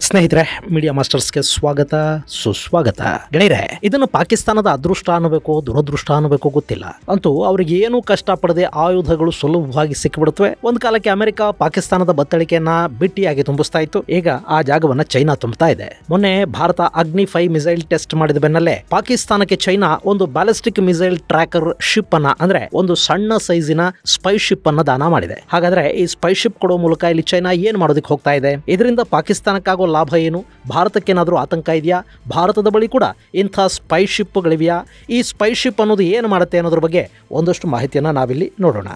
ಸ್ನೇಹಿತರೆ, ಮೀಡಿಯಾ ಮಾಸ್ಟರ್ಸ್ಗೆ ಸ್ವಾಗತ ಸುಸ್ವಾಗತ. ಗೆಳೆಯರೆ, ಇದನ್ನು ಪಾಕಿಸ್ತಾನದ ಅದೃಷ್ಟ ಅನ್ನಬೇಕು ದುರದೃಷ್ಟ ಅನ್ನಬೇಕು ಗೊತ್ತಿಲ್ಲ. ಅಂತೂ ಅವ್ರಿಗೆ ಏನು ಕಷ್ಟ ಪಡದೆ ಆಯುಧಗಳು ಸುಲಭವಾಗಿ ಸಿಕ್ಕಿಬಿಡುತ್ತವೆ. ಒಂದು ಕಾಲಕ್ಕೆ ಅಮೆರಿಕ ಪಾಕಿಸ್ತಾನದ ಬತ್ತಳಿಕೆಯನ್ನ ಬಿಟ್ಟಿಯಾಗಿ ತುಂಬಿಸ್ತಾ ಇತ್ತು. ಈಗ ಆ ಜಾಗವನ್ನ ಚೈನಾ ತುಂಬುತ್ತಾ ಇದೆ. ಮೊನ್ನೆ ಭಾರತ ಅಗ್ನಿ 5 ಮಿಸೈಲ್ ಟೆಸ್ಟ್ ಮಾಡಿದ ಬೆನ್ನಲ್ಲೇ ಪಾಕಿಸ್ತಾನಕ್ಕೆ ಚೈನಾ ಒಂದು ಬ್ಯಾಲಿಸ್ಟಿಕ್ ಮಿಸೈಲ್ ಟ್ರ್ಯಾಕರ್ ಶಿಪ್ ಅನ್ನ, ಅಂದ್ರೆ ಒಂದು ಸಣ್ಣ ಸೈಜಿನ ಸ್ಪೈ ಶಿಪ್ ಅನ್ನ ದಾನ ಮಾಡಿದೆ. ಹಾಗಾದ್ರೆ ಈ ಸ್ಪೈ ಶಿಪ್ ಕೊಡೋ ಮೂಲಕ ಇಲ್ಲಿ ಚೈನಾ ಏನ್ ಮಾಡೋದಕ್ಕೆ ಹೋಗ್ತಾ ಇದೆ? ಇದರಿಂದ ಪಾಕಿಸ್ತಾನಕ್ಕಾಗೋ ಲಾಭ ಏನು? ಭಾರತಕ್ಕೇನಾದ್ರೂ ಆತಂಕ ಇದೆಯಾ? ಭಾರತದ ಬಳಿ ಕೂಡ ಇಂಥ ಸ್ಪೈ ಶಿಪ್ಗಳಿವೆಯಾ? ಈ ಸ್ಪೈ ಶಿಪ್ ಅನ್ನೋದು ಏನು ಮಾಡುತ್ತೆ ಅನ್ನೋದ್ರ ಬಗ್ಗೆ ಒಂದಷ್ಟು ಮಾಹಿತಿಯನ್ನ ನಾವಿಲ್ಲಿ ನೋಡೋಣ.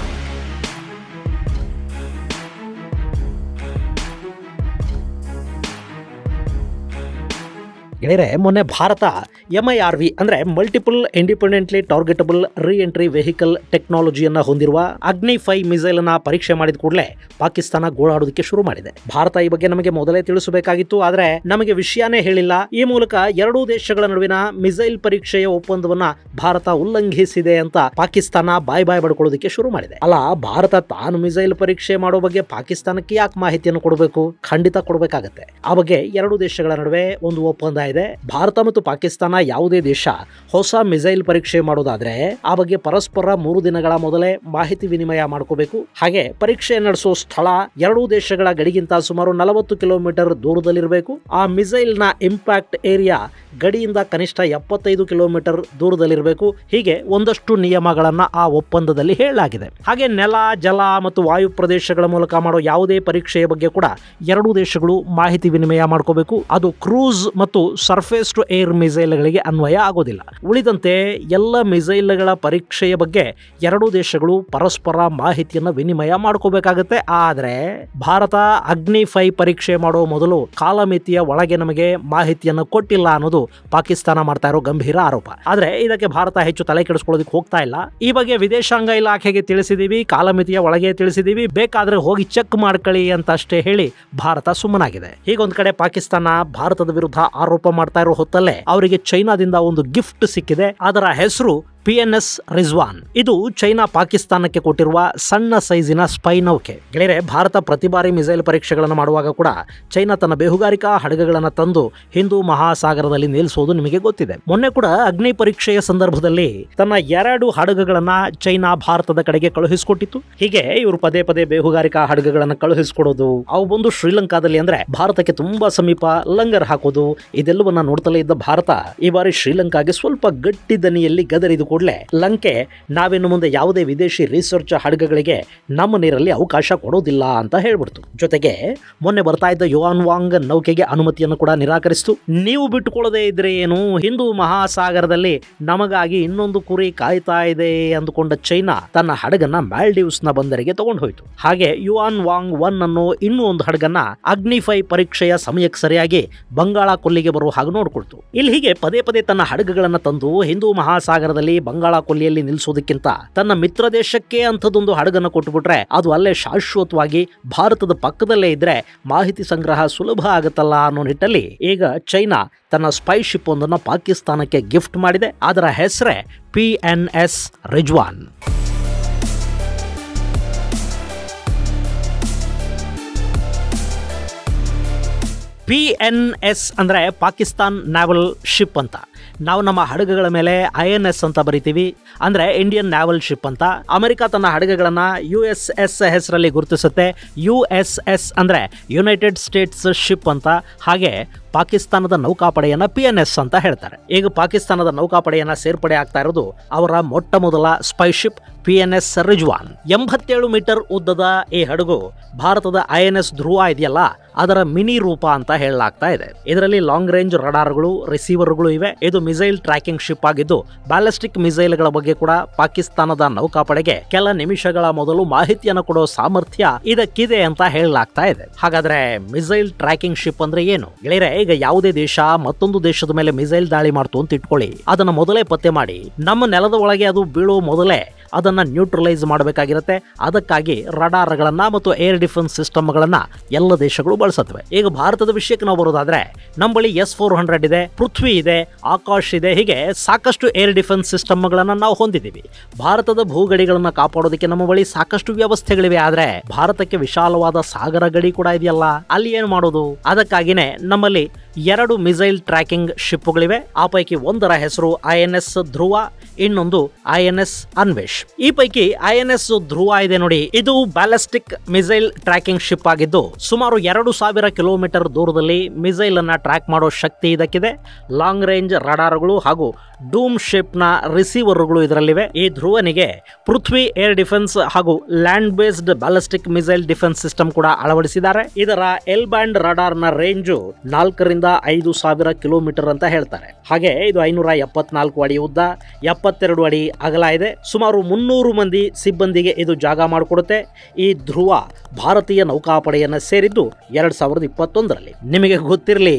ಗೆಳೆಯರೆ, ಮೊನ್ನೆ ಭಾರತ MIRV ಅಂದ್ರೆ multiple independently targetable reentry vehicle ಟೆಕ್ನಾಲಜಿಯನ್ನ ಹೊಂದಿರುವ ಅಗ್ನಿ 5 ಮಿಸೈಲ್ ಅನ್ನ ಪರೀಕ್ಷೆ ಮಾಡಿದ ಕೂಡಲೇ ಪಾಕಿಸ್ತಾನ ಗೋಳಾಡೋದಕ್ಕೆ ಶುರು ಮಾಡಿದೆ. ಭಾರತ ಈ ಬಗ್ಗೆ ನಮಗೆ ಮೊದಲೇ ತಿಳಿಸಬೇಕಾಗಿತ್ತು, ಆದ್ರೆ ನಮಗೆ ವಿಷಯನೇ ಹೇಳಿಲ್ಲ. ಈ ಮೂಲಕ ಎರಡೂ ದೇಶಗಳ ನಡುವಿನ ಮಿಸೈಲ್ ಪರೀಕ್ಷೆಯ ಒಪ್ಪಂದವನ್ನ ಭಾರತ ಉಲ್ಲಂಘಿಸಿದೆ ಅಂತ ಪಾಕಿಸ್ತಾನ ಬಾಯ್ ಬಡ್ಕೊಳ್ಳೋದಕ್ಕೆ ಶುರು ಮಾಡಿದೆ. ಅಲ್ಲ, ಭಾರತ ತಾನು ಮಿಸೈಲ್ ಪರೀಕ್ಷೆ ಮಾಡೋ ಬಗ್ಗೆ ಪಾಕಿಸ್ತಾನಕ್ಕೆ ಯಾಕೆ ಮಾಹಿತಿಯನ್ನು ಕೊಡಬೇಕು? ಖಂಡಿತ ಕೊಡಬೇಕಾಗತ್ತೆ. ಆ ಬಗ್ಗೆ ಎರಡೂ ದೇಶಗಳ ನಡುವೆ ಒಂದು ಒಪ್ಪಂದ ಇದೆ. ಭಾರತ ಮತ್ತು ಪಾಕಿಸ್ತಾನ ಯಾವುದೇ ದೇಶ ಹೊಸ ಮಿಸೈಲ್ ಪರೀಕ್ಷೆ ಮಾಡೋದಾದ್ರೆ ಆ ಬಗ್ಗೆ ಪರಸ್ಪರ 3 ದಿನಗಳ ಮೊದಲೇ ಮಾಹಿತಿ ವಿನಿಮಯ ಮಾಡ್ಕೋಬೇಕು. ಹಾಗೆ ಪರೀಕ್ಷೆ ನಡೆಸೋ ಸ್ಥಳ ಎರಡೂ ದೇಶಗಳ ಗಡಿಗಿಂತ ಸುಮಾರು 40 ಕಿಲೋಮೀಟರ್ ದೂರದಲ್ಲಿರಬೇಕು. ಆ ಮಿಸೈಲ್ ನ ಇಂಪ್ಯಾಕ್ಟ್ ಏರಿಯಾ ಗಡಿಯಿಂದ ಕನಿಷ್ಠ 75 ಕಿಲೋಮೀಟರ್ ದೂರದಲ್ಲಿರಬೇಕು. ಹೀಗೆ ಒಂದಷ್ಟು ನಿಯಮಗಳನ್ನ ಆ ಒಪ್ಪಂದದಲ್ಲಿ ಹೇಳಲಾಗಿದೆ. ಹಾಗೆ ನೆಲ, ಜಲ ಮತ್ತು ವಾಯು ಪ್ರದೇಶಗಳ ಮೂಲಕ ಮಾಡೋ ಯಾವುದೇ ಪರೀಕ್ಷೆಯ ಬಗ್ಗೆ ಕೂಡ ಎರಡೂ ದೇಶಗಳು ಮಾಹಿತಿ ವಿನಿಮಯ ಮಾಡ್ಕೋಬೇಕು. ಅದು ಕ್ರೂಸ್ ಮತ್ತು ಸರ್ಫೇಸ್ ಟು ಏರ್ ಮಿಸೈಲ್ಗಳಿಗೆ ಅನ್ವಯ ಆಗೋದಿಲ್ಲ. ಉಳಿದಂತೆ ಎಲ್ಲ ಮಿಸೈಲ್ಗಳ ಪರೀಕ್ಷೆಯ ಬಗ್ಗೆ ಎರಡೂ ದೇಶಗಳು ಪರಸ್ಪರ ಮಾಹಿತಿಯನ್ನು ವಿನಿಮಯ ಮಾಡ್ಕೋಬೇಕಾಗತ್ತೆ. ಆದ್ರೆ ಭಾರತ ಅಗ್ನಿ 5 ಪರೀಕ್ಷೆ ಮಾಡೋ ಮೊದಲು ಕಾಲಮಿತಿಯ ಒಳಗೆ ನಮಗೆ ಮಾಹಿತಿಯನ್ನು ಕೊಟ್ಟಿಲ್ಲ ಅನ್ನೋದು ಪಾಕಿಸ್ತಾನ ಮಾಡ್ತಾ ಇರೋ ಗಂಭೀರ ಆರೋಪ. ಆದ್ರೆ ಇದಕ್ಕೆ ಭಾರತ ಹೆಚ್ಚು ತಲೆ ಕೆಡಿಸ್ಕೊಳ್ಳೋದಕ್ಕೆ ಹೋಗ್ತಾ ಇಲ್ಲ. ಈ ಬಗ್ಗೆ ವಿದೇಶಾಂಗ ಇಲಾಖೆಗೆ ತಿಳಿಸಿದೀವಿ, ಕಾಲಮಿತಿಯ ಒಳಗೆ ತಿಳಿಸಿದೀವಿ, ಬೇಕಾದ್ರೆ ಹೋಗಿ ಚೆಕ್ ಮಾಡ್ಕೊಳ್ಳಿ ಅಂತ ಅಷ್ಟೇ ಹೇಳಿ ಭಾರತ ಸುಮ್ಮನಾಗಿದೆ. ಹೀಗೊಂದ್ ಕಡೆ ಪಾಕಿಸ್ತಾನ ಭಾರತದ ವಿರುದ್ಧ ಆರೋಪ ಮಾಡ್ತಾ ಇರೋ ಹೊತ್ತಲ್ಲೇ ಅವರಿಗೆ ಚೈನಾದಿಂದ ಒಂದು ಗಿಫ್ಟ್ ಸಿಕ್ಕಿದೆ. ಅದರ ಹೆಸರು PNS ರಿಜ್ವಾನ್. ಇದು ಚೈನಾ ಪಾಕಿಸ್ತಾನಕ್ಕೆ ಕೊಟ್ಟಿರುವ ಸಣ್ಣ ಸೈಜಿನ ಸ್ಪೈ ನೌಕೆ. ಗೆಳೆಯರೆ, ಭಾರತ ಪ್ರತಿ ಬಾರಿ ಮಿಸೈಲ್ ಪರೀಕ್ಷೆಗಳನ್ನು ಮಾಡುವಾಗ ಕೂಡ ಚೈನಾ ತನ್ನ ಬೇಹುಗಾರಿಕಾ ಹಡಗುಗಳನ್ನು ತಂದು ಹಿಂದೂ ಮಹಾಸಾಗರದಲ್ಲಿ ನಿಲ್ಲಿಸೋದು ನಿಮಗೆ ಗೊತ್ತಿದೆ. ಮೊನ್ನೆ ಕೂಡ ಅಗ್ನಿ ಪರೀಕ್ಷೆಯ ಸಂದರ್ಭದಲ್ಲಿ ತನ್ನ 2 ಹಡಗುಗಳನ್ನ ಚೈನಾ ಭಾರತದ ಕಡೆಗೆ ಕಳುಹಿಸಿಕೊಟ್ಟಿತ್ತು. ಹೀಗೆ ಇವರು ಪದೇ ಪದೇ ಬೇಹುಗಾರಿಕಾ ಹಡಗುಗಳನ್ನು ಕಳುಹಿಸಿಕೊಡೋದು, ಅವು ಬಂದು ಶ್ರೀಲಂಕಾದಲ್ಲಿ ಅಂದ್ರೆ ಭಾರತಕ್ಕೆ ತುಂಬಾ ಸಮೀಪ ಲಂಗರ್ ಹಾಕೋದು, ಇದೆಲ್ಲವನ್ನ ನೋಡ್ತಲೇ ಇದ್ದ ಭಾರತ ಈ ಬಾರಿ ಶ್ರೀಲಂಕಾಗೆ ಸ್ವಲ್ಪ ಗಟ್ಟಿ ದನಿಯಲ್ಲಿ ಗದರಿದು ಕೂಡಲೇ ಲಂಕೆ ನಾವಿನ್ನು ಮುಂದೆ ಯಾವುದೇ ವಿದೇಶಿ ರಿಸರ್ಚ್ ಹಡಗುಗಳಿಗೆ ನಮ್ಮ ನೀರಲ್ಲಿ ಅವಕಾಶ ಕೊಡೋದಿಲ್ಲ ಅಂತ ಹೇಳ್ಬಿಡ್ತು. ಜೊತೆಗೆ ಮೊನ್ನೆ ಬರ್ತಾ ಇದ್ದ ಯುವಾನ್ ವಾಂಗ್ ನೌಕೆಗೆ ಅನುಮತಿಯನ್ನು ಕೂಡ ನಿರಾಕರಿಸಿತು. ನೀವು ಬಿಟ್ಟುಕೊಳ್ಳದೆ ಇದ್ರೆ ಏನು, ಹಿಂದೂ ಮಹಾಸಾಗರದಲ್ಲಿ ನಮಗಾಗಿ ಇನ್ನೊಂದು ಕುರಿ ಕಾಯ್ತಾ ಇದೆ ಅಂದುಕೊಂಡ ಚೈನಾ ತನ್ನ ಹಡಗನ್ನ ಮಾಲ್ಡೀವ್ಸ್ ನ ಬಂದರಿಗೆ ತಗೊಂಡು ಹೋಯಿತು. ಹಾಗೆ ಯುವಾನ್ ವಾಂಗ್ 1 ಅನ್ನೋ ಇನ್ನೂ ಒಂದು ಹಡಗನ್ನ ಅಗ್ನಿ 5 ಪರೀಕ್ಷೆಯ ಸಮಯಕ್ಕೆ ಸರಿಯಾಗಿ ಬಂಗಾಳ ಕೊಲ್ಲಿಗೆ ಬರುವ ಹಾಗೆ ನೋಡ್ಕೊಳ್ತು. ಇಲ್ಲಿ ಹೀಗೆ ಪದೇ ಪದೇ ತನ್ನ ಹಡಗುಗಳನ್ನ ತಂದು ಹಿಂದೂ ಮಹಾಸಾಗರದಲ್ಲಿ ಬಂಗಾಳ ಕೊಲ್ಲಿಯಲ್ಲಿ ನಿಲ್ಲಿಸೋದಕ್ಕಿಂತ ತನ್ನ ಮಿತ್ರ ದೇಶಕ್ಕೆ ಅಂಥದ್ದೊಂದು ಹಡಗನ್ನು ಕೊಟ್ಟುಬಿಟ್ರೆ ಅದು ಅಲ್ಲೇ ಶಾಶ್ವತವಾಗಿ ಭಾರತದ ಪಕ್ಕದಲ್ಲೇ ಇದ್ರೆ ಮಾಹಿತಿ ಸಂಗ್ರಹ ಸುಲಭ ಆಗುತ್ತಲ್ಲ ಅನ್ನೋ ನಿಟ್ಟಲ್ಲಿ ಈಗ ಚೈನಾ ತನ್ನ ಸ್ಪೈ ಶಿಪ್ ಒಂದನ್ನು ಪಾಕಿಸ್ತಾನಕ್ಕೆ ಗಿಫ್ಟ್ ಮಾಡಿದೆ. ಅದರ ಹೆಸರೇ PNS ರಿಜ್ವಾನ್. PNS ಅಂದ್ರೆ ಪಾಕಿಸ್ತಾನ್ ನ್ಯಾವಲ್ ಶಿಪ್ ಅಂತ. ನಾವು ನಮ್ಮ ಹಡಗುಗಳ ಮೇಲೆ INS ಅಂತ ಬರಿತೀವಿ, ಅಂದ್ರೆ ಇಂಡಿಯನ್ ನ್ಯಾವಲ್ ಶಿಪ್ ಅಂತ. ಅಮೆರಿಕ ತನ್ನ ಹಡಗುಗಳನ್ನ USS ಹೆಸರಲ್ಲಿ ಗುರುತಿಸುತ್ತೆ. USS ಅಂದ್ರೆ ಯುನೈಟೆಡ್ ಸ್ಟೇಟ್ಸ್ ಶಿಪ್ ಅಂತ. ಹಾಗೆ ಪಾಕಿಸ್ತಾನದ ನೌಕಾಪಡೆಯನ್ನ PNS ಅಂತ ಹೇಳ್ತಾರೆ. ಈಗ ಪಾಕಿಸ್ತಾನದ ನೌಕಾಪಡೆಯನ್ನ ಸೇರ್ಪಡೆ ಆಗ್ತಾ ಇರೋದು ಅವರ ಮೊಟ್ಟ ಮೊದಲ spy ship PNS Rizwan. 87 metre ಉದ್ದದ ಈ ಹಡಗು ಭಾರತದ INS ಧ್ರುವ ಇದೆಯಲ್ಲ ಅದರ ಮಿನಿ ರೂಪ ಅಂತ ಹೇಳಲಾಗ್ತಾ ಇದೆ. ಇದರಲ್ಲಿ ಲಾಂಗ್ ರೇಂಜ್ ರಡಾರ್ಗಳು, ರಿಸೀವರ್ಗಳು ಇವೆ. ಇದು ಮಿಸೈಲ್ ಟ್ರ್ಯಾಕಿಂಗ್ ಶಿಪ್ ಆಗಿದ್ದು ಬ್ಯಾಲಿಸ್ಟಿಕ್ ಮಿಸೈಲ್ಗಳ ಬಗ್ಗೆ ಕೂಡ ಪಾಕಿಸ್ತಾನದ ನೌಕಾಪಡೆಗೆ ಕೆಲ ನಿಮಿಷಗಳ ಮೊದಲು ಮಾಹಿತಿಯನ್ನು ಕೊಡೋ ಸಾಮರ್ಥ್ಯ ಇದಕ್ಕಿದೆ ಅಂತ ಹೇಳಲಾಗ್ತಾ ಇದೆ. ಹಾಗಾದ್ರೆ ಮಿಸೈಲ್ ಟ್ರ್ಯಾಕಿಂಗ್ ಶಿಪ್ ಅಂದ್ರೆ ಏನು? ಗೆಳೆಯರೆ, ಈಗ ಯಾವುದೇ ದೇಶ ಮತ್ತೊಂದು ದೇಶದ ಮೇಲೆ ಮಿಸೈಲ್ ದಾಳಿ ಮಾಡ್ತು ಅಂತ ಇಟ್ಕೊಳ್ಳಿ, ಅದನ್ನ ಮೊದಲೇ ಪತ್ತೆ ಮಾಡಿ ನಮ್ಮ ನೆಲದ ಒಳಗೆ ಅದು ಬೀಳೋ ಮೊದಲೇ ಅದನ್ನ ನ್ಯೂಟ್ರಲೈಸ್ ಮಾಡಬೇಕಾಗಿರುತ್ತೆ. ಅದಕ್ಕಾಗಿ ರಡಾರ್ಗಳನ್ನ ಮತ್ತು ಏರ್ ಡಿಫೆನ್ಸ್ ಸಿಸ್ಟಮ್ಗಳನ್ನ ಎಲ್ಲ ದೇಶಗಳು ಬಳಸುತ್ತವೆ. ಈಗ ಭಾರತದ ವಿಷಯಕ್ಕೆ ನಾವು ಬರೋದಾದ್ರೆ ನಮ್ಮ ಬಳಿ S-400 ಇದೆ, ಪೃಥ್ವಿ ಇದೆ, ಆಕಾಶ್ ಇದೆ, ಹೀಗೆ ಸಾಕಷ್ಟು ಏರ್ ಡಿಫೆನ್ಸ್ ಸಿಸ್ಟಮ್ಗಳನ್ನ ನಾವು ಹೊಂದಿದ್ದೀವಿ. ಭಾರತದ ಭೂಗಡಿಗಳನ್ನ ಕಾಪಾಡೋದಕ್ಕೆ ನಮ್ಮ ಬಳಿ ಸಾಕಷ್ಟು ವ್ಯವಸ್ಥೆಗಳಿವೆ. ಆದ್ರೆ ಭಾರತಕ್ಕೆ ವಿಶಾಲವಾದ ಸಾಗರ ಗಡಿ ಕೂಡ ಇದೆಯಲ್ಲ, ಅಲ್ಲಿ ಏನು ಮಾಡೋದು? ಅದಕ್ಕಾಗಿನೇ ನಮ್ಮಲ್ಲಿ 2 ಮಿಸೈಲ್ ಟ್ರ್ಯಾಕಿಂಗ್ ಶಿಪ್ಗಳಿವೆ. ಆ ಪೈಕಿ ಒಂದರ ಹೆಸರು INS ಧ್ರುವ, ಇನ್ನೊಂದು INS ಅನ್ವೇಷ್. ಈ ಪೈಕಿ INS ಧ್ರುವ ಇದೆ ನೋಡಿ, ಇದು ಬ್ಯಾಲಿಸ್ಟಿಕ್ ಮಿಸೈಲ್ ಟ್ರ್ಯಾಕಿಂಗ್ ಶಿಪ್ ಆಗಿದ್ದು ಸುಮಾರು 2000 ಕಿಲೋಮೀಟರ್ ದೂರದಲ್ಲಿ ಮಿಸೈಲ್ ಅನ್ನ ಟ್ರ್ಯಾಕ್ ಮಾಡೋ ಶಕ್ತಿ ಇದಕ್ಕಿದೆ. ಲಾಂಗ್ ರೇಂಜ್ ರಡಾರ್ಗಳು ಹಾಗೂ ಡೂಮ್ ಶೇಪ್ ನ ರಿಸೀವರ್ಗಳು ಇದರಲ್ಲಿವೆ. ಈ ಧ್ರುವನಿಗೆ ಪೃಥ್ವಿ ಏರ್ ಡಿಫೆನ್ಸ್ ಹಾಗೂ land based ballistic missile defence system ಕೂಡ ಅಳವಡಿಸಿದ್ದಾರೆ. ಇದರ ಎಲ್ ಬ್ಯಾಂಡ್ ರಡಾರ್ ನ ರೇಂಜು 4 ರಿಂದ 5000 ಕಿಲೋಮೀಟರ್ ಅಂತ ಹೇಳ್ತಾರೆ. ಹಾಗೆ ಇದು 574 ಅಡಿ ಉದ್ದ, 72 ಅಡಿ ಅಗಲ ಇದೆ. ಸುಮಾರು 300 ಮಂದಿ ಸಿಬ್ಬಂದಿಗೆ ಇದು ಜಾಗ ಮಾಡಿಕೊಡುತ್ತೆ. ಈ ಧ್ರುವ ಭಾರತೀಯ ನೌಕಾಪಡೆಯನ್ನ ಸೇರಿದ್ದು 2021ರಲ್ಲಿ. ನಿಮಗೆ ಗೊತ್ತಿರಲಿ,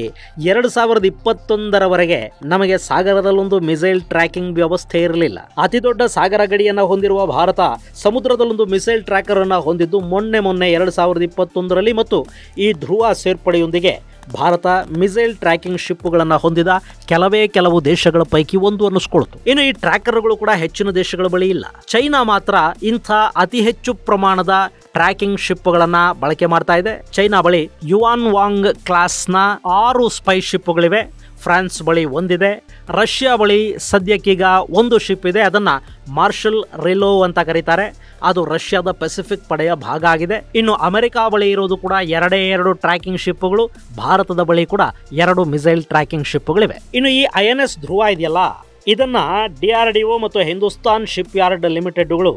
2021ರವರೆಗೆ ನಮಗೆ ಸಾಗರದಲ್ಲೊಂದು ಮಿಸೈಲ್ ಟ್ರ್ಯಾಕಿಂಗ್ ವ್ಯವಸ್ಥೆ ಇರಲಿಲ್ಲ. ಅತಿ ದೊಡ್ಡ ಸಾಗರ ಗಡಿಯನ್ನ ಹೊಂದಿರುವ ಭಾರತ ಸಮುದ್ರದಲ್ಲೊಂದು ಮಿಸೈಲ್ ಟ್ರ್ಯಾಕರ್ ಅನ್ನ ಹೊಂದಿದ್ದು ಮೊನ್ನೆ 2021ರಲ್ಲಿ. ಮತ್ತು ಈ ಧ್ರುವ ಸೇರ್ಪಡೆಯೊಂದಿಗೆ ಭಾರತ ಮಿಸೈಲ್ ಟ್ರ್ಯಾಕಿಂಗ್ ಶಿಪ್ಗಳನ್ನು ಹೊಂದಿದ ಕೆಲವು ದೇಶಗಳ ಪೈಕಿ ಒಂದು ಅನ್ನಿಸ್ಕೊಳ್ತು. ಇನ್ನು ಈ ಟ್ರ್ಯಾಕರ್ಗಳು ಕೂಡ ಹೆಚ್ಚಿನ ದೇಶಗಳ ಬಳಿ ಇಲ್ಲ. ಚೈನಾ ಮಾತ್ರ ಇಂಥ ಅತಿ ಹೆಚ್ಚು ಪ್ರಮಾಣದ ಟ್ರ್ಯಾಕಿಂಗ್ ಶಿಪ್ಗಳನ್ನ ಬಳಕೆ ಮಾಡ್ತಾ ಇದೆ. ಚೈನಾ ಬಳಿ ಯುವಾನ್ ವಾಂಗ್ ಕ್ಲಾಸ್ನ 6 ಸ್ಪೈ ಶಿಪ್ಗಳಿವೆ. ಫ್ರಾನ್ಸ್ ಬಳಿ ಒಂದಿದೆ. ರಷ್ಯಾ ಬಳಿ ಸದ್ಯಕ್ಕೀಗ ಒಂದು ಶಿಪ್ ಇದೆ, ಅದನ್ನ ಮಾರ್ಷಲ್ ರಿಲೋ ಅಂತ ಕರೀತಾರೆ. ಅದು ರಷ್ಯಾದ ಪೆಸಿಫಿಕ್ ಪಡೆಯ ಭಾಗ ಆಗಿದೆ. ಇನ್ನು ಅಮೆರಿಕ ಬಳಿ ಇರೋದು ಕೂಡ 2 ಟ್ರ್ಯಾಕಿಂಗ್ ಶಿಪ್ಗಳು. ಭಾರತದ ಬಳಿ ಕೂಡ 2 ಮಿಸೈಲ್ ಟ್ರ್ಯಾಕಿಂಗ್ ಶಿಪ್ಗಳಿವೆ. ಇನ್ನು ಈ INS ಧ್ರುವ ಇದೆಯಲ್ಲ, ಇದನ್ನ DRDO ಮತ್ತು ಹಿಂದೂಸ್ತಾನ್ ಶಿಪ್ ಯಾರ್ಡ್ ಲಿಮಿಟೆಡ್ಗಳು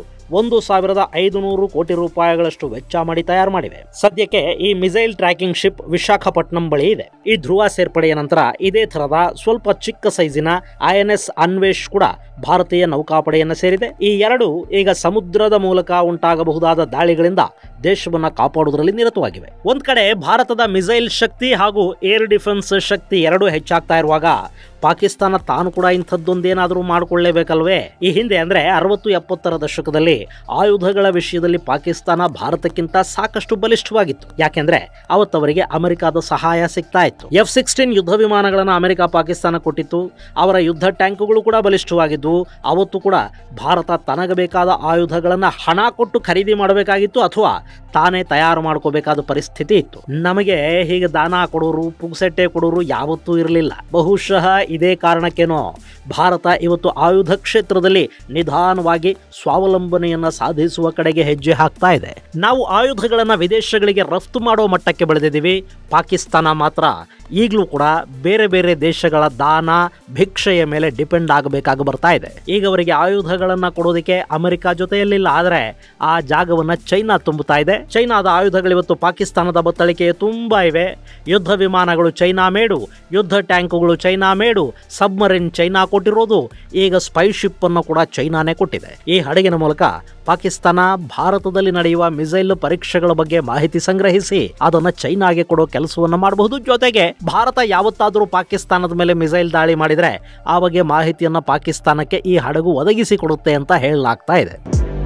1500 ಕೋಟಿ ರೂಪಾಯಿಗಳಷ್ಟು ವೆಚ್ಚ ಮಾಡಿ ತಯಾರು ಮಾಡಿವೆ. ಸದ್ಯಕ್ಕೆ ಈ ಮಿಸೈಲ್ ಟ್ರ್ಯಾಕಿಂಗ್ ಶಿಪ್ ವಿಶಾಖಪಟ್ಟಣಂ ಬಳಿ ಇದೆ. ಈ ಧ್ರುವ ಸೇರ್ಪಡೆಯ ನಂತರ ಇದೇ ತರದ ಸ್ವಲ್ಪ ಚಿಕ್ಕ ಸೈಜಿನ INS ಅನ್ವೇಷ್ ಕೂಡ ಭಾರತೀಯ ನೌಕಾಪಡೆಯನ್ನ ಸೇರಿದೆ. ಈ 2 ಈಗ ಸಮುದ್ರದ ಮೂಲಕ ಉಂಟಾಗಬಹುದಾದ ದಾಳಿಗಳಿಂದ ದೇಶವನ್ನ ಕಾಪಾಡುವುದರಲ್ಲಿ ನಿರತವಾಗಿವೆ. ಒಂದ್ ಕಡೆ ಭಾರತದ ಮಿಸೈಲ್ ಶಕ್ತಿ ಹಾಗೂ ಏರ್ ಡಿಫೆನ್ಸ್ ಶಕ್ತಿ 2 ಹೆಚ್ಚಾಗ್ತಾ ಇರುವಾಗ ಪಾಕಿಸ್ತಾನ ತಾನು ಕೂಡ ಇಂಥದ್ದೊಂದೇನಾದರೂ ಮಾಡಿಕೊಳ್ಳೇಬೇಕಲ್ವೇ? ಈ ಹಿಂದೆ ಅಂದ್ರೆ 60-70ರ ದಶಕದಲ್ಲಿ ಆಯುಧಗಳ ವಿಷಯದಲ್ಲಿ ಪಾಕಿಸ್ತಾನ ಭಾರತಕ್ಕಿಂತ ಸಾಕಷ್ಟು ಬಲಿಷ್ಠವಾಗಿತ್ತು. ಯಾಕೆಂದ್ರೆ ಅವತ್ತವರಿಗೆ ಅಮೆರಿಕದ ಸಹಾಯ ಸಿಗ್ತಾ ಇತ್ತು. F-16 ಯುದ್ಧ ವಿಮಾನಗಳನ್ನು ಅಮೆರಿಕ ಪಾಕಿಸ್ತಾನ ಕೊಟ್ಟಿತ್ತು. ಅವರ ಯುದ್ಧ ಟ್ಯಾಂಕುಗಳು ಕೂಡ ಬಲಿಷ್ಠವಾಗಿದ್ದು ಅವತ್ತು ಕೂಡ ಭಾರತ ತನಗೆ ಬೇಕಾದ ಆಯುಧಗಳನ್ನ ಹಣ ಕೊಟ್ಟು ಖರೀದಿ ಮಾಡಬೇಕಾಗಿತ್ತು ಅಥವಾ ತಾನೇ ತಯಾರು ಮಾಡ್ಕೋಬೇಕಾದ ಪರಿಸ್ಥಿತಿ ಇತ್ತು. ನಮಗೆ ಹೀಗೆ ದಾನ ಕೊಡೋರು, ಪುಗ್ಸೆಟ್ಟೆ ಕೊಡೋರು ಯಾವತ್ತೂ ಇರಲಿಲ್ಲ. ಬಹುಶಃ ಇದೇ ಕಾರಣಕ್ಕೇನೋ ಭಾರತ ಇವತ್ತು ಆಯುಧ ಕ್ಷೇತ್ರದಲ್ಲಿ ನಿಧಾನವಾಗಿ ಸ್ವಾವಲಂಬನೆಯನ್ನ ಸಾಧಿಸುವ ಕಡೆಗೆ ಹೆಜ್ಜೆ ಹಾಕ್ತಾ ಇದೆ. ನಾವು ಆಯುಧಗಳನ್ನ ವಿದೇಶಗಳಿಗೆ ರಫ್ತು ಮಾಡೋ ಮಟ್ಟಕ್ಕೆ ಬೆಳೆದಿದ್ದೀವಿ. ಪಾಕಿಸ್ತಾನ ಮಾತ್ರ ಈಗಲೂ ಕೂಡ ಬೇರೆ ದೇಶಗಳ ದಾನ ಭಿಕ್ಷೆಯ ಮೇಲೆ ಡಿಪೆಂಡ್ ಆಗಬೇಕಾಗಿ ಬರ್ತಾ ಇದೆ. ಈಗ ಅವರಿಗೆ ಆಯುಧಗಳನ್ನ ಕೊಡೋದಕ್ಕೆ ಅಮೆರಿಕ ಜೊತೆಯಲ್ಲಿಲ್ಲ, ಆದರೆ ಆ ಜಾಗವನ್ನ ಚೈನಾ ತುಂಬುತ್ತಾ ಇದೆ. ಚೈನಾದ ಆಯುಧಗಳಿವತ್ತು ಪಾಕಿಸ್ತಾನದ ಬತ್ತಳಿಕೆ ತುಂಬಾ ಇವೆ. ಯುದ್ಧ ವಿಮಾನಗಳು ಚೈನಾ ಮೇಡು, ಯುದ್ಧ ಟ್ಯಾಂಕುಗಳು ಚೈನಾ ಮೇಡು, ಸಬ್ಮರಿನ್ ಚೈನಾ ಕೊಟ್ಟಿರೋದು, ಈಗ ಸ್ಪೈ ಶಿಪ್ ಅನ್ನು ಕೂಡ ಚೈನಾನೇ ಕೊಟ್ಟಿದೆ. ಈ ಹಡಗಿನ ಮೂಲಕ ಪಾಕಿಸ್ತಾನ ಭಾರತದಲ್ಲಿ ನಡೆಯುವ ಮಿಸೈಲ್ ಪರೀಕ್ಷೆಗಳ ಬಗ್ಗೆ ಮಾಹಿತಿ ಸಂಗ್ರಹಿಸಿ ಅದನ್ನ ಚೈನಾಗೆ ಕೊಡೋ ಕೆಲಸವನ್ನ ಮಾಡಬಹುದು. ಜೊತೆಗೆ ಭಾರತ ಯಾವತ್ತಾದರೂ ಪಾಕಿಸ್ತಾನದ ಮೇಲೆ ಮಿಸೈಲ್ ದಾಳಿ ಮಾಡಿದ್ರೆ ಆ ಬಗ್ಗೆ ಮಾಹಿತಿಯನ್ನ ಪಾಕಿಸ್ತಾನಕ್ಕೆ ಈ ಹಡಗು ಒದಗಿಸಿಕೊಡುತ್ತೆ ಅಂತ ಹೇಳಲಾಗ್ತಾ ಇದೆ.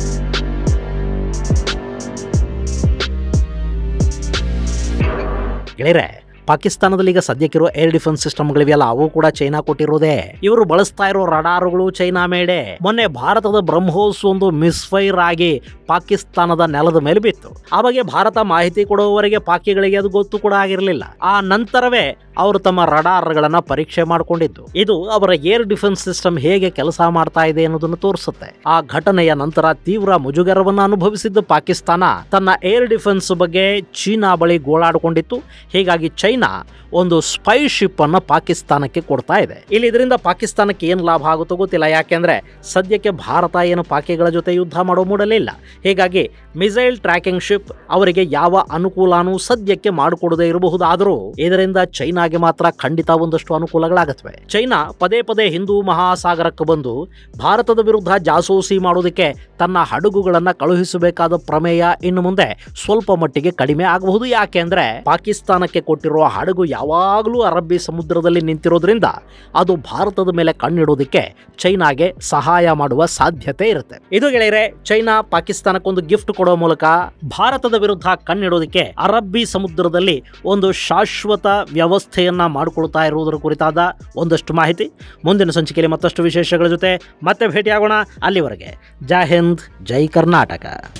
ಗೆಳೆಯರೆ, ಪಾಕಿಸ್ತಾನದಲ್ಲಿ ಈಗ ಸದ್ಯಕ್ಕಿರೋ ಏರ್ ಡಿಫೆನ್ಸ್ ಸಿಸ್ಟಮ್ಗಳಿವೆಯಲ್ಲ, ಅವು ಕೂಡ ಚೈನಾ ಕೊಟ್ಟಿರೋದೇ. ಇವರು ಬಳಸ್ತಾ ಇರೋ ರಡಾರ್ಗಳು ಚೈನಾ ಮೇಡೆ. ಮೊನ್ನೆ ಭಾರತದ ಬ್ರಹ್ಮೋಸ್ ಒಂದು ಮಿಸ್ಫೈರ್ ಆಗಿ ಪಾಕಿಸ್ತಾನದ ನೆಲದ ಮೇಲೆ ಬಿತ್ತು. ಆ ಬಗ್ಗೆ ಭಾರತ ಮಾಹಿತಿ ಕೊಡುವವರೆಗೆ ಪಾಕಿಗಳಿಗೆ ಅದು ಗೊತ್ತು ಕೂಡ ಆಗಿರಲಿಲ್ಲ. ಆ ನಂತರವೇ ಅವರು ತಮ್ಮ ರಡಾರ್ಗಳನ್ನ ಪರೀಕ್ಷೆ ಮಾಡಿಕೊಂಡಿದ್ದು. ಇದು ಅವರ ಏರ್ ಡಿಫೆನ್ಸ್ ಸಿಸ್ಟಮ್ ಹೇಗೆ ಕೆಲಸ ಮಾಡ್ತಾ ಇದೆ ಅನ್ನೋದನ್ನು ತೋರಿಸುತ್ತೆ. ಆ ಘಟನೆಯ ನಂತರ ತೀವ್ರ ಮುಜುಗರವನ್ನು ಅನುಭವಿಸಿದ್ದು ಪಾಕಿಸ್ತಾನ ತನ್ನ ಏರ್ ಡಿಫೆನ್ಸ್ ಬಗ್ಗೆ ಚೀನಾ ಬಳಿ ಗೋಳಾಡಿಕೊಂಡಿತ್ತು. ಹೀಗಾಗಿ ಚೈನಾ ಒಂದು ಸ್ಪೈ ಶಿಪ್ ಅನ್ನ ಪಾಕಿಸ್ತಾನಕ್ಕೆ ಕೊಡ್ತಾ ಇದೆ. ಇಲ್ಲಿ ಇದರಿಂದ ಪಾಕಿಸ್ತಾನಕ್ಕೆ ಏನು ಲಾಭ ಆಗುತ್ತೋ ಗೊತ್ತಿಲ್ಲ. ಯಾಕೆಂದ್ರೆ ಸದ್ಯಕ್ಕೆ ಭಾರತ ಏನು ಪಾಕಿಗಳ ಜೊತೆ ಯುದ್ಧ ಮಾಡೋ ಮೂಡಲಿಲ್ಲ. ಹೀಗಾಗಿ ಮಿಸೈಲ್ ಟ್ರ್ಯಾಕಿಂಗ್ ಶಿಪ್ ಅವರಿಗೆ ಯಾವ ಅನುಕೂಲನೂ ಸದ್ಯಕ್ಕೆ ಮಾಡಿಕೊಡದೇ ಇರಬಹುದಾದರೂ ಇದರಿಂದ ಚೈನಾಗೆ ಮಾತ್ರ ಖಂಡಿತ ಒಂದಷ್ಟು ಅನುಕೂಲಗಳಾಗುತ್ತವೆ. ಚೈನಾ ಪದೇ ಹಿಂದೂ ಮಹಾಸಾಗರಕ್ಕೆ ಬಂದು ಭಾರತದ ವಿರುದ್ಧ ಜಾಸೂಸಿ ಮಾಡೋದಕ್ಕೆ ತನ್ನ ಹಡಗುಗಳನ್ನ ಕಳುಹಿಸಬೇಕಾದ ಪ್ರಮೇಯ ಇನ್ನು ಮುಂದೆ ಸ್ವಲ್ಪ ಮಟ್ಟಿಗೆ ಕಡಿಮೆ ಆಗಬಹುದು. ಯಾಕೆಂದ್ರೆ ಪಾಕಿಸ್ತಾನಕ್ಕೆ ಕೊಟ್ಟಿರುವ ಹಡಗು ಯಾವಾಗಲೂ ಅರಬ್ಬಿ ಸಮುದ್ರದಲ್ಲಿ ನಿಂತಿರೋದ್ರಿಂದ ಅದು ಭಾರತದ ಮೇಲೆ ಕಣ್ಣಿಡೋದಕ್ಕೆ ಚೈನಾಗೆ ಸಹಾಯ ಮಾಡುವ ಸಾಧ್ಯತೆ ಇರುತ್ತೆ. ಇದು ಗೆಳೆಯರೆ, ಚೈನಾ ಪಾಕಿಸ್ತಾನಕ್ಕೊಂದು ಗಿಫ್ಟ್ ಕೊಡೋ ಮೂಲಕ ಭಾರತದ ವಿರುದ್ಧ ಕಣ್ಣಿಡೋದಕ್ಕೆ ಅರಬ್ಬಿ ಸಮುದ್ರದಲ್ಲಿ ಒಂದು ಶಾಶ್ವತ ವ್ಯವಸ್ಥೆಯನ್ನ ಮಾಡಿಕೊಳ್ತಾ ಇರುವುದರ ಕುರಿತಾದ ಒಂದಷ್ಟು ಮಾಹಿತಿ. ಮುಂದಿನ ಸಂಚಿಕೆಯಲ್ಲಿ ಮತ್ತಷ್ಟು ವಿಶೇಷಗಳ ಜೊತೆ ಮತ್ತೆ ಭೇಟಿಯಾಗೋಣ. ಅಲ್ಲಿವರೆಗೆ ಜೈ ಹಿಂದ್, ಜೈ ಕರ್ನಾಟಕ.